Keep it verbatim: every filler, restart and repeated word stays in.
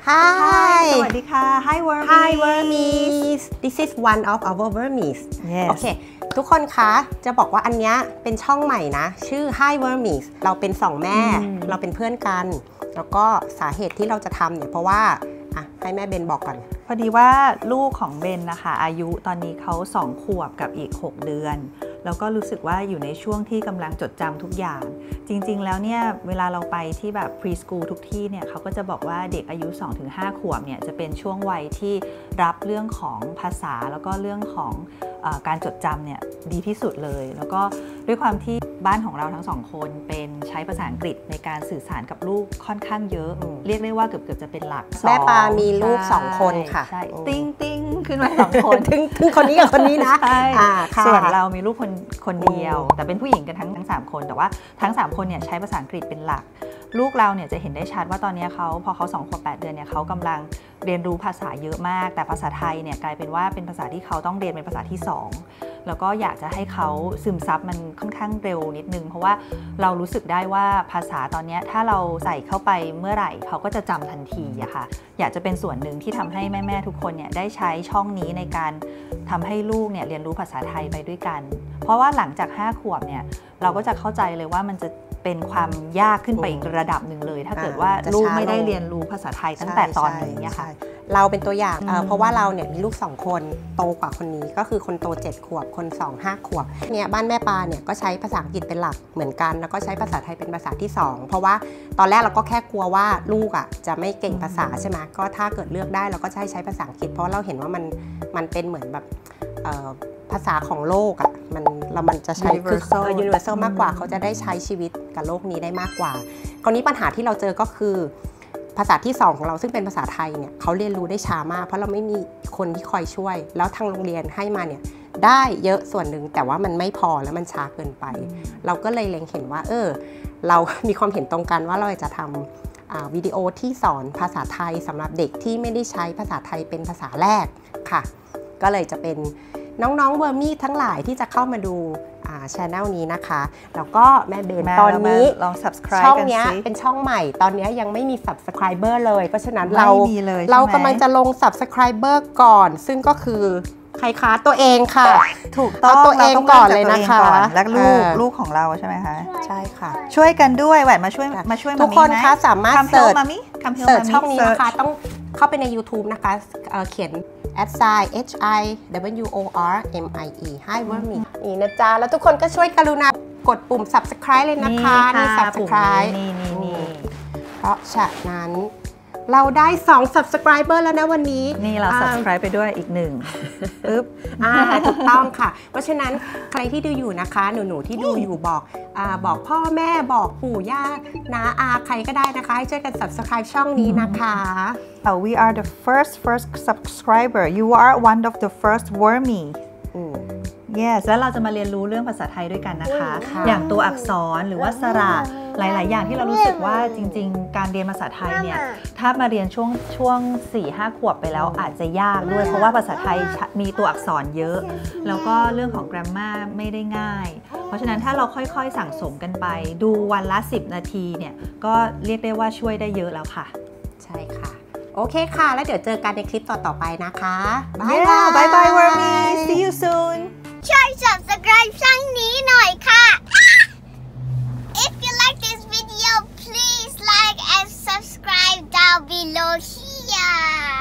Hi สวัสดีค่ะ Hi Wormies Hi Wormies This is one of our Wormies Yes โอเคทุกคนคะจะบอกว่าอันนี้เป็นช่องใหม่นะชื่อ Hi Wormies เราเป็นสองแม่เราเป็นเพื่อนกันแล้วก็สาเหตุที่เราจะทำเนี่ยเพราะว่าอ่ะให้แม่เบนบอกก่อนพอดีว่าลูกของเบนนะคะอายุตอนนี้เขาสองขวบกับอีกหกเดือนแล้วก็รู้สึกว่าอยู่ในช่วงที่กำลังจดจำทุกอย่างจริงๆแล้วเนี่ยเวลาเราไปที่แบบ preschool ทุกที่เนี่ยเขาก็จะบอกว่าเด็กอายุ สองถึงห้า ขวบเนี่ยจะเป็นช่วงวัยที่รับเรื่องของภาษาแล้วก็เรื่องของเอ่อการจดจำเนี่ยดีที่สุดเลยแล้วก็ด้วยความที่บ้านของเราทั้งสองคนเป็นใช้ภาษาอังกฤษในการสื่อสารกับลูกค่อนข้างเยอะเรียกได้ว่าเกือบๆจะเป็นหลักแม่ปามีลูกสองคนค่ะใช่ติ้งติ้งขึ้นมาสองคนถึงถึงคนนี้กับคนนี้นะใช่ส่วนเรามีลูกคนคนเดียวแต่เป็นผู้หญิงกันทั้งทั้งสามคนแต่ว่าทั้งสามคนเนี่ยใช้ภาษาอังกฤษเป็นหลักลูกเราเนี่ยจะเห็นได้ชัดว่าตอนนี้เขาพอเขาสองขวบแปดเดือนเนี่ยเขากำลังเรียนรู้ภาษาเยอะมากแต่ภาษาไทยเนี่ยกลายเป็นว่าเป็นภาษาที่เขาต้องเรียนเป็นภาษาที่สองแล้วก็อยากจะให้เขาซึมซับมันค่อนข้างเร็วนิดนึงเพราะว่าเรารู้สึกได้ว่าภาษาตอนนี้ถ้าเราใส่เข้าไปเมื่อไหร่เขาก็จะจำทันทีอะค่ะอยากจะเป็นส่วนหนึ่งที่ทำให้แม่ๆทุกคนเนี่ยได้ใช้ช่องนี้ในการทำให้ลูกเนี่ยเรียนรู้ภาษาไทยไปด้วยกันเพราะว่าหลังจากห้าขวบเนี่ยเราก็จะเข้าใจเลยว่ามันจะเป็นความยากขึ้นไปอีกระดับหนึ่งเลยถ้าเกิดว่าลูกไม่ได้เรียนรู้ภาษาไทยตั้งแต่ตอนนี้เนี่ยค่ะเราเป็นตัวอย่างเพราะว่าเราเนี่ยมีลูกสองคนโตกว่าคนนี้ก็คือคนโตเจ็ดขวบคนสอง ห้าขวบเนี่ยบ้านแม่ปาเนี่ยก็ใช้ภาษาอังกฤษเป็นหลักเหมือนกันแล้วก็ใช้ภาษาไทยเป็นภาษาที่สองเพราะว่าตอนแรกเราก็แค่กลัวว่าลูกอ่ะจะไม่เก่งภาษาใช่ไหมก็ถ้าเกิดเลือกได้เราก็ใช้ใช้ภาษาอังกฤษเพราะเราเห็นว่ามันมันเป็นเหมือนแบบภาษาของโลกอ่ะมันเรามันจะใช้คือ universal มากกว่าเขาจะได้ใช้ชีวิตกับโลกนี้ได้มากกว่าคราวนี้ปัญหาที่เราเจอก็คือภาษาที่สองของเราซึ่งเป็นภาษาไทยเนี่ยเขาเรียนรู้ได้ช้ามากเพราะเราไม่มีคนที่คอยช่วยแล้วทางโรงเรียนให้มาเนี่ยได้เยอะส่วนหนึ่งแต่ว่ามันไม่พอแล้วมันช้าเกินไปเราก็เลยเล็งเห็นว่าเออเรามีความเห็นตรงกันว่าเราจะทำวิดีโอที่สอนภาษาไทยสำหรับเด็กที่ไม่ได้ใช้ภาษาไทยเป็นภาษาแรกค่ะก็เลยจะเป็นน้องๆเวอร์มี่ทั้งหลายที่จะเข้ามาดูช่องนี้นะคะแล้วก็แม่เบนตอนนี้ลอง subscribe ช่องนี้เป็นช่องใหม่ตอนนี้ยังไม่มี subscriber เลยเพราะฉะนั้นเราเเรากำลังจะลง subscriber ก่อนซึ่งก็คือใครคะตัวเองค่ะถูกต้องตัวเองก่อนเลยนะคะและลูกลูกของเราใช่ไหมคะใช่ค่ะช่วยกันด้วยแหวนมาช่วยมาช่วยทุกคนคะสามารถเสิร์ชเสิร์ชช่องนี้นะคะต้องเข้าไปใน YouTube นะคะเขียนแอดไซน์ H I W O R M I E Hi Wormies นี่นะจ๊ะแล้วทุกคนก็ช่วยกรุณากดปุ่ม subscribe เลยนะคะนี่ subscribe นี่นี่นี่เพราะฉะนั้นเราได้สอง subscriber แล้วนะวันนี้นี่เรา subscribe ไปด้วยอีกหนึ่งปึ๊บอ่าถูกต้องค่ะเพราะฉะนั้นใครที่ดูอยู่นะคะหนูๆที่ดูอยู่บอกอ่าบอกพ่อแม่บอกปู่ย่าน้าอาใครก็ได้นะคะให้ช่วยกัน subscribe ช่องนี้นะคะ oh, we are the first first subscriber you are one of the first wormy yes แล้วเราจะมาเรียนรู้เรื่องภาษาไทยด้วยกันนะคะอย่างตัวอักษรหรือว่าสระหลายๆอย่างที่เรารู้สึกว่าจริงๆการเรียนภาษาไทยเนี่ยถ้ามาเรียนช่วงช่วง สี่ห้า ขวบไปแล้วอาจจะยากด้วยเพราะว่าภาษาไทยมีตัวอักษรเยอะแล้วก็เรื่องของ grammar ไม่ได้ง่ายเพราะฉะนั้นถ้าเราค่อยๆสั่งสมกันไปดูวันละสิบนาทีเนี่ยก็เรียกได้ว่าช่วยได้เยอะแล้วค่ะใช่ค่ะโอเคค่ะแล้วเดี๋ยวเจอกันในคลิปต่อๆไปนะคะบายบายบายบาย Wormies see you soon ช่วย subscribe ช่องนี้หน่อยค่ะ If you like this video please like and subscribe down below here